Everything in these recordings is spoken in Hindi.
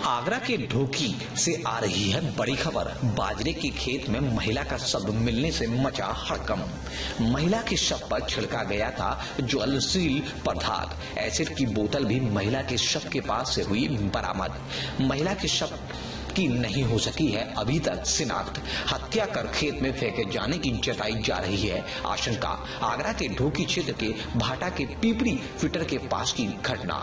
आगरा के ढोकी से आ रही है बड़ी खबर। बाजरे के खेत में महिला का शव मिलने से मचा हड़कंप। महिला के शव पर छिड़का गया था ज्वलनशील पदार्थ। एसिड की बोतल भी महिला के शव के पास से हुई बरामद। महिला के शव की नहीं हो सकी है अभी तक शिनाख्त। हत्या कर खेत में फेंके जाने की जताई जा रही है आशंका। आगरा के ढोकी क्षेत्र के भाटा के पीपड़ी फिटर के पास की घटना।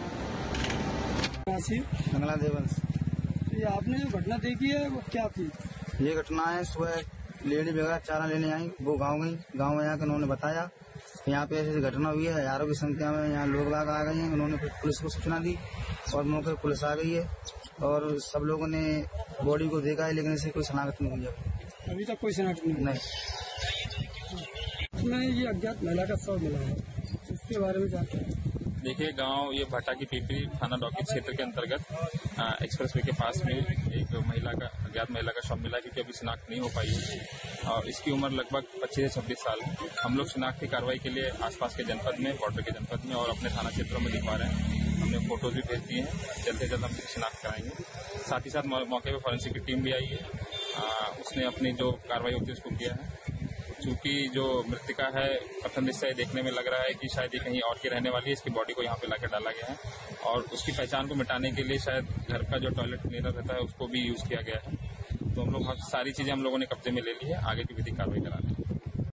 मंगला देवंश। ये आपने जो घटना देखी है वो क्या थी? ये घटना है, सुबह लेडी वगैरह चारा लेने आई, वो गांव गई। गांव में आकर उन्होंने बताया यहाँ पे ऐसी घटना हुई है। हजारों की संख्या में यहाँ लोग बाग आ गए हैं। उन्होंने पुलिस को सूचना दी और मौके पर पुलिस आ गई है और सब लोगों ने बॉडी को देखा है, लेकिन इसे कोई शनाख्त नहीं हुई है। अभी तक कोई शनाख्त नहीं। इसमें ये अज्ञात महिला का शव मिला है, इसके बारे में जानते हैं? देखिए, गांव ये भाटा की पीपरी थाना डॉकी क्षेत्र के अंतर्गत एक्सप्रेसवे के पास में एक अज्ञात महिला का शव मिला, क्योंकि अभी शिनाख्त नहीं हो पाई है और इसकी उम्र लगभग 25 से 26 साल है। हम लोग शिनाख्त की कार्रवाई के लिए आसपास के जनपद में, बॉर्डर के जनपद में और अपने थाना क्षेत्रों में दिखवा रहे हैं। हमने फोटोज भी भेज दिए हैं, जल्द से जल्द हम शिनाख्त कराएंगे। साथ ही साथ मौके पर फॉरेंसिक की टीम भी आई है, उसने अपनी जो कार्रवाई होती है उसको किया है। चूंकि जो मृतिका है प्रथम दृष्टया देखने में लग रहा है कि शायद ये कहीं और की रहने वाली है, इसकी बॉडी को यहाँ पे लाकर डाला गया है और उसकी पहचान को मिटाने के लिए शायद घर का जो टॉयलेट क्लीनर रहता है उसको भी यूज किया गया है। तो हम लोग सारी चीजें हम लोगों ने कब्जे में ले ली है, आगे की विधिक कार्रवाई करा रहे हैं।